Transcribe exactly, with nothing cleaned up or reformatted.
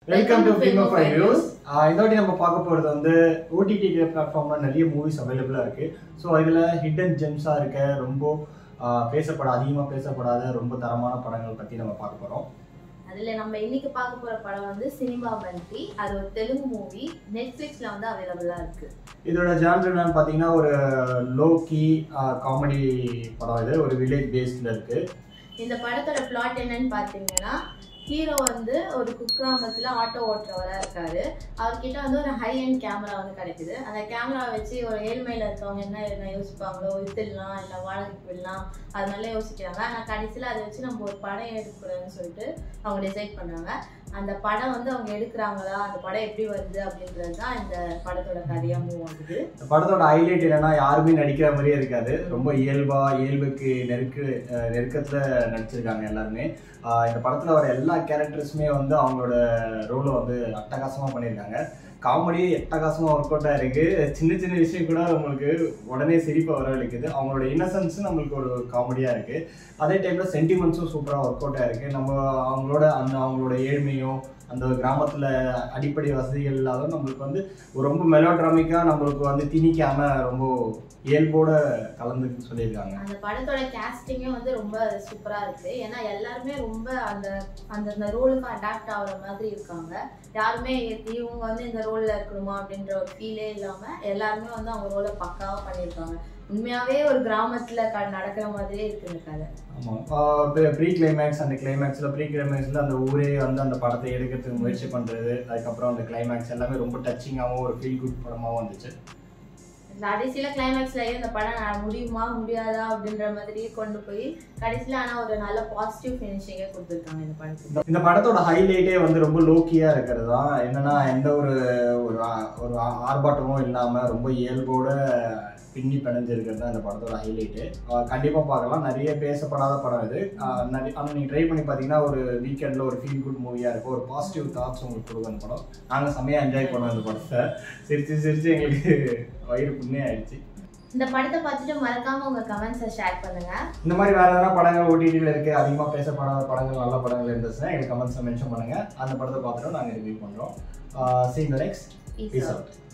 Welcome to Film of Reviews. இந்த வாட்டி நம்ம பார்க்க போறது வந்து O T T பிளாட்ஃபார்ம்ல நிறைய மூவிஸ் அவைலபிளா இருக்கு. ஸோ இதுல ஹிடன் ஜெம்ஸா இருக்க ரொம்ப பேசப்பட அதிகமா பேசப்படாத ரொம்ப தரமான படங்கள் பத்தி நம்ம பார்க்க போறோம். அதுல நம்ம இன்னைக்கு பார்க்க போற படம் வந்து சினிமா பந்தி. அது ஒரு தெலுங்கு மூவி, நெட்ஃபிளிக்ஸ்ல வந்து அவைலபிளா இருக்கு. இதோட ஜான்ர் என்னன்னு பாத்தீங்கன்னா ஒரு லோ கீ காமெடி படம். இது ஒரு வில்லேஜ் பேஸ்ட்ல இருக்கு. இந்த படத்தோட பிளாட் என்னன்னு பாத்தீங்கன்னா, ஹீரோ வந்து ஒரு குக்கிராமத்துல ஆட்டோ ஓட்டுறவரா இருக்காரு. அவர்கிட்ட வந்து ஒரு ஹை அண்ட் கேமரா வந்து கிடைக்குது. அந்த கேமரா வச்சு ஒரு ஏழ்மையில இருக்கவங்க என்ன என்ன யோசிப்பாங்களோ, வித்துடலாம் இல்லை வாடகைக்கு விடலாம், அது மாதிரிலாம் யோசிக்கிறாங்க. ஆனால் கடைசியில் அதை வச்சு நம்ம ஒரு படம் எடுக்கக்கூடாதுன்னு சொல்லிட்டு அவங்க டிசைட் பண்ணுறாங்க. அந்த படம் வந்து அவங்க எடுக்கிறாங்களா, அந்த படம் எப்படி வருது அப்படின்றது தான் இந்த படத்தோட கதையாக மூவ் ஆகுது. இந்த படத்தோட ஹைலைட் என்னன்னா, யாருமே நடிக்கிற மாதிரியே இருக்காது. ரொம்ப இயல்பா இயல்புக்கு நெருக்க நெருக்கத்துல நடிச்சிருக்காங்க எல்லாருமே. இந்த படத்துல வர எல்லா கேரக்டர்ஸுமே வந்து அவங்களோட ரோலை வந்து அட்டகாசமா பண்ணியிருக்காங்க. காமெடி அட்டகாசமா ஒர்க் அவுட் ஆயிருக்கு. சின்ன சின்ன விஷயம் கூட உங்களுக்கு உடனே சிரிப்பை வரவழைக்குது. அவங்களோட இன்னசென்ஸும் நம்மளுக்கு ஒரு காமெடியா இருக்கு. அதே டைம்ல சென்டிமெண்ட்ஸும் சூப்பரா ஒர்க் அவுட் ஆயிருக்கு. நம்ம அவங்களோட அந்த அவங்களோட ஏழ்மையும் அந்த கிராமத்துல அடிப்படை வசதிகள் இல்லாத நம்மளுக்கு வந்து ரொம்ப மெலோட்ராமிக்கா நம்மளுக்கு வந்து திணிக்காம ரொம்ப இயல்போட கலந்து சொல்லியிருக்காங்க. அந்த படத்தோட கேஸ்டிங்கே வந்து ரொம்ப சூப்பரா இருக்கு. ஏன்னா எல்லாருமே ரொம்ப அந்த அந்த ரோலுக்கு அடாப்ட் ஆகுற மாதிரி இருக்காங்க. யாருமே இவங்க வந்து இந்த ரோல்ல இருக்கணுமா அப்படின்ற ஒரு ஃபீலே இல்லாம எல்லாருமே வந்து அவங்க ரோலை பக்காவா பண்ணியிருக்காங்க. உண்மையாவே ஒரு கிராமத்துல நடக்கிற மாதிரியே இருக்கு இந்த கதை. ஆமாம், ப்ரீ கிளைமேக்ஸ் அந்த கிளைமேக்ஸ்ல ப்ரீ கிளைமேக்ஸ்ல அந்த ஊரே வந்து அந்த படத்தை எடுக்கிறதுக்கு முயற்சி பண்றது, அதுக்கப்புறம் அந்த கிளைமேக்ஸ் எல்லாமே ரொம்ப டச்சிங்காகவும் ஒரு ஃபீல் குட் படமாகவும் வந்துச்சு. கடைசியில கிளைமேக்ஸ்லயே இந்த படம் முடியுமா முடியாதா அப்படின்ற மாதிரி கொண்டு போய் கடைசியில ஆனா ஒரு நல்ல பாசிட்டிவ் ஃபினிஷிங்கே கொடுத்துருக்காங்க இந்த படத்துக்கு. இந்த படத்தோட ஹைலைட்டே வந்து ரொம்ப லோக்கியா இருக்கிறது தான். என்னன்னா எந்த ஒரு ஒரு ஆர்ப்பாட்டமும் இல்லாம ரொம்ப இயல்போட பின்னி பிணைஞ்சிருக்கிறது தான் இந்த படத்தோட ஹைலைட்டு. கண்டிப்பாக பார்க்கலாம். நிறைய பேசப்படாத படம் இது. நிறைய ஆனால் நீங்கள் ட்ரை பண்ணி பார்த்தீங்கன்னா ஒரு வீக்கெண்டில் ஒரு ஃபீல் குட் மூவியாக இருக்கும். ஒரு பாசிட்டிவ் தாட்ஸ் உங்களுக்கு கொடுக்கும் அந்த படம். நாங்கள் செம்மையாக என்ஜாய் பண்ணோம் இந்த படத்தை. சிரிச்சு சிரிச்சு எங்களுக்கு வயிறு புண்ணே ஆயிடுச்சு. இந்த படத்தை பார்த்துட்டு மறக்காம உங்க கமெண்ட்ஸை ஷேர் பண்ணுங்க. இந்த மாதிரி வேற எதனா படங்கள் ஓடிடியில் இருக்கு, அதிகமாக பேசப்படாத படங்கள் நல்ல படங்கள் இருந்துச்சுன்னா எங்களுக்கு கமெண்ட்ஸை மென்ஷன் பண்ணுங்க. அந்த படத்தை பார்த்துட்டு நாங்கள் ரிவ்யூ பண்ணுறோம். See you in the next. Peace out.